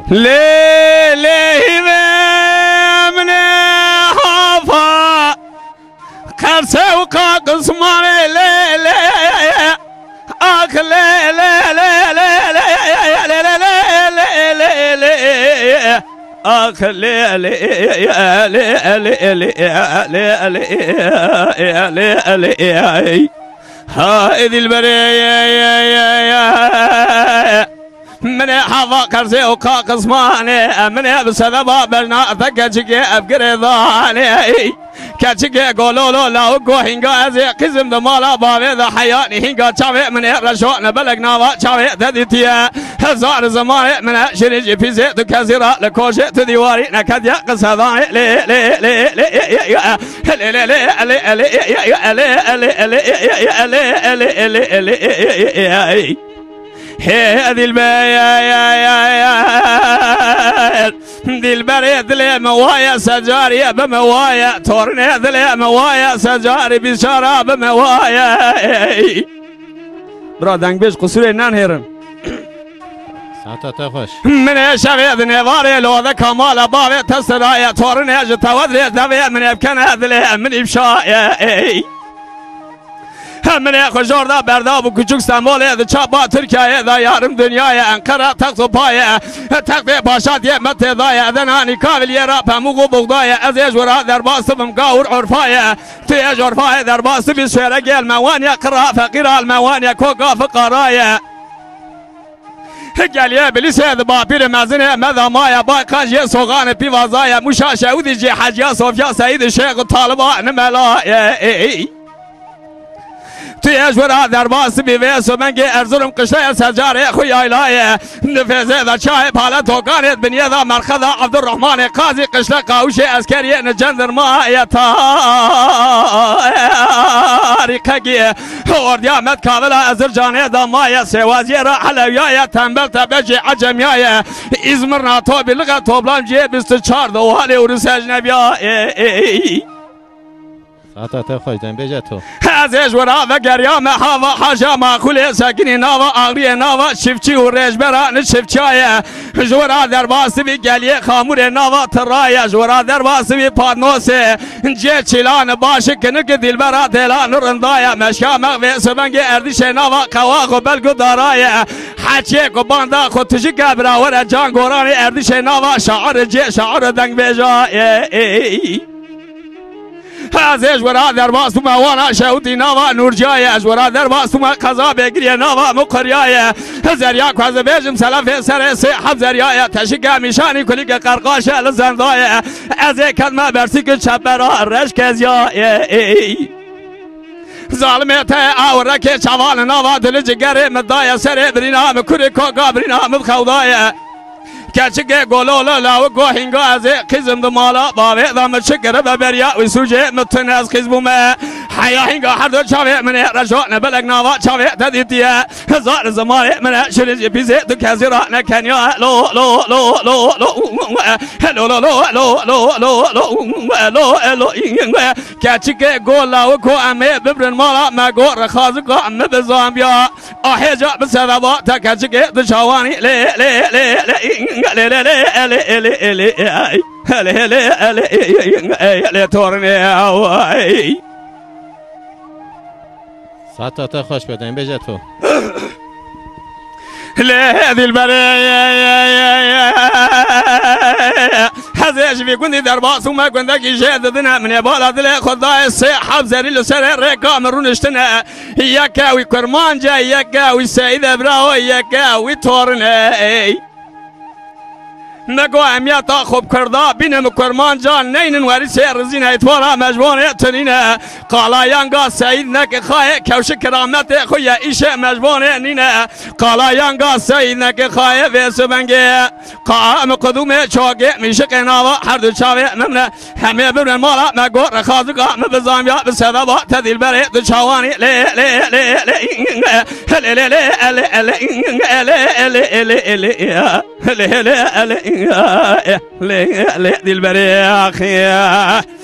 ليه من حافا قرسه وقاقص مالي ليه اخ ليه اخ هذه البريه من حافا قرسه وقاقص مالي من بسبب بلنا ثقتك ابقرضاني كاتشكي قولولو لاو قو هنگا ازي قزم دمالا باوي دا حياني هنگا چاوي من رشوان بلق ناوا چاوي تديتيا هزار زمان من شريجي بيزي دو كازيرا لكوشي تديواري نكاد يقص هذاني لي لي لي لي لي لي هذه البيات دي البريد لي موايا سجاري بموايا تورنيد لي موايا سجاري بشراب بموايا برادنگ بيش قصوري نانهيرن ساعتا تخوش من شبيد نظاري لو ذا كمال بابي تسرايا تورنيج تودري دبي من يبكن هذا لي من يبشايا من خوشور دا برداب و küçük sembolü çaba Türkiye da yarım dünyaya Ankara taktı paya taktı başat yemet daya denani kabil yera pamuğu buğdaya azej vura derbasım gavur urfaya tiyaj urfaya derbası bir şehre gelme vanya kıra fakir al mevanya koka fıkaraya geliye bilise babir mezine medamaya bakaj soğanı pivazaya muşa şehudici hacıya sofya seyid şeyh taliban melaya تيجورا درباس بيويس ومنجي ارزرم قشايا سجاري خويا علاية نفذي ذا شاي بالا توقانيت بنية ذا مرخذا عبد الرحمن قاضي قشلا قاوشي اسكري نجندر ما يتاريقاقي ورديا مد كابلا ازر جاني ذا مايا سوازي راح لويايا تنبل تبجي عجميايا ازمرنا توبي لغا توبلام جي بستشار دوالي ورساج نبيا ساعتا تخوش دن بيجا تو ازش ورا و گریام هوا حاجا معقول سکنی ناوا آغری ناوا شفچی و رجبران شفچایه جورا درباس بی گلیه خامور ناوا ترایه جورا درباس بی پادنوسه جه چیلان باشه کنک دلبرا دلان رندایه مشکا مغوی سبنگ اردیش ناوا قواق و بلگو دارایه حچه کو باندا خو تجی گبراور جان گوران اردیش ناوا شعر جه شعر دنگ بیجایه ازش ورا درباس تو موانا شهودی نوا نورجای از ورا درباس تو قضا بگیری نوا مقریای زریا کو از بجم سلف سر سه حب زریا تشگا میشانی کلی که قرقاش لزندای از کلمه برسی که چبرا رش کزیا ظالمت اور که چوال نوا دل جگر مدای سر برینا مکری کو گابرینا مخودای كاتشكي قولولا لاو قوهنغا ازي قزم دمالا باوي ضام شكر ببريا وسوجي متناز قزبوما حيا هنغا حردو شاوي من رشونا بلق ناوا شاوي تديتيا زار زماري من شريجي بيزي دكازيرا نكانيا لو لو لو لو لو لو لو لو لو لو لو لو كاتشكي قولاو كو امي ببرن مالا ما قو رخازقو ام بزامبيا احيجا بسببا تكاتشكي دشاواني لي لي لي لي ساعتا تخوش بدن بيجا تو هذه البرية هذا في كندي درباس وما كندك يشهد دنا من يبالا دل خداي الصحاب زري له سر رقام رونشتنا ياكاوي كرمان جاي ياكاوي سيد ابراو ياكاوي تورني نگو امیت خوب کرده بینم کرمان جان نینن وری سر زین اتوارا مجبور تنینه قالایانگا سعید نک خواهی کوش کرامت خوی ایش مجبور نینه قالایانگا سعید نک خواهی ویس بنگه قام قدوم چاگه میشه قناوا هر دو چاوی ممنه همه برن مالا مگو رخازگا مبزامیا بسدبا تدیل بره دو چاوانی لی لی لی لی لی لی لی لی لی دلبري يا اخي